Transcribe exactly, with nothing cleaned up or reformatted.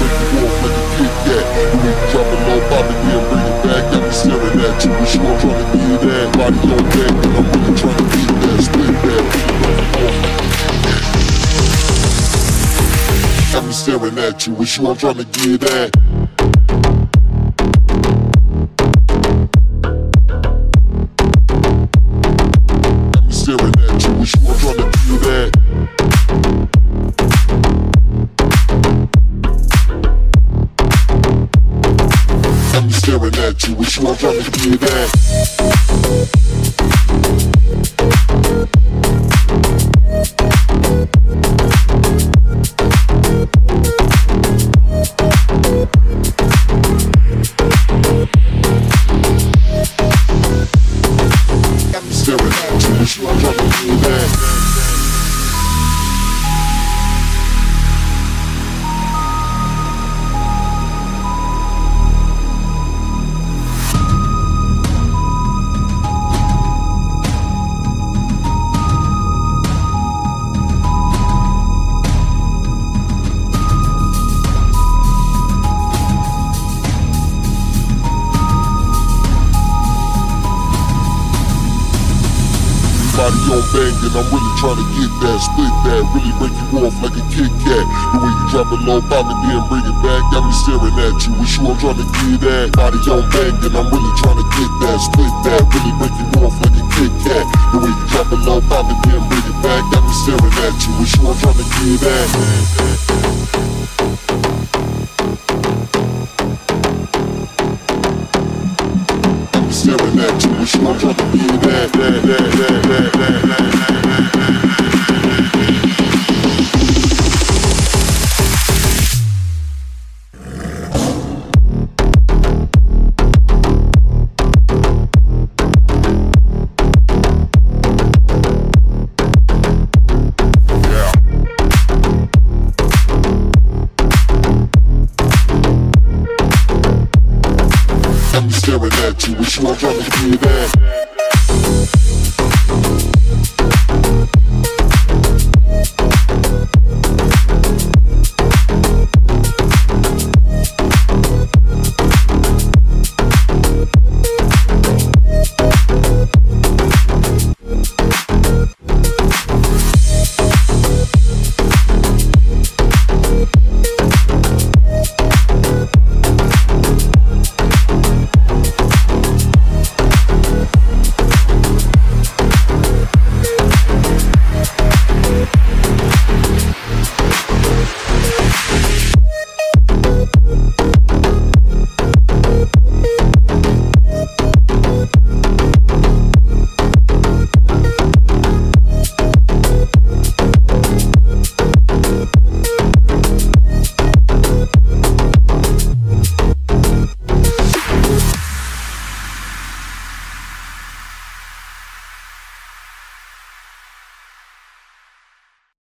you off like a Kit Kat. The way you drop it low, pop it, then bring it back. Got me staring at you, wish you I'm trying to get that. Body on back, and I'm really trying to get that. Split that, got me staring at you, wish you I'm trying to get that. Staring at you, wish you were trying to do that. I'm staring at you, wish you were trying to do that. I'm staring at you, wish you were trying to do that. Body on bangin', I'm really tryna get that, split that, really break you off like a Kit Kat. The way you drop it low, pop it, then bring it back, got me staring at you, wish you I'm tryna get that. Body on bangin', I'm really tryna get that, split that, really break you off like a Kit Kat. The way you drop it low, pop it, then bring it back, got me staring at you, wish you I'm tryna get that. Staring at you, wish you I'm trying to be that, that, that, that, that, that, that. I'm staring at you, wish you I'm trying to be that.